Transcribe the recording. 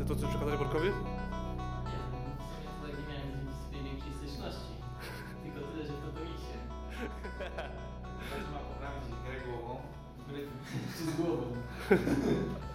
ty to coś przekazałeś Borkowi? Nie, w sumie to nie miałem swojej większej styczności. Tylko tyle, że w Kotowicie. Trzeba poprawić grę głową. Czy z głową.